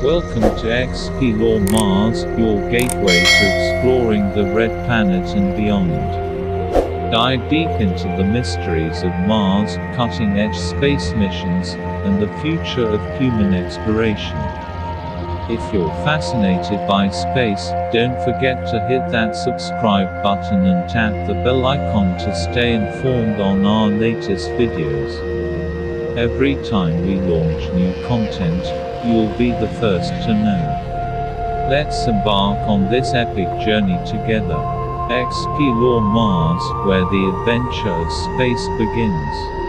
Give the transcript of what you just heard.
Welcome to Explore Mars, your gateway to exploring the Red Planet and beyond. Dive deep into the mysteries of Mars, cutting-edge space missions, and the future of human exploration. If you're fascinated by space, don't forget to hit that subscribe button and tap the bell icon to stay informed on our latest videos. Every time we launch new content, you'll be the first to know. Let's embark on this epic journey together. Explore Mars, where the adventure of space begins.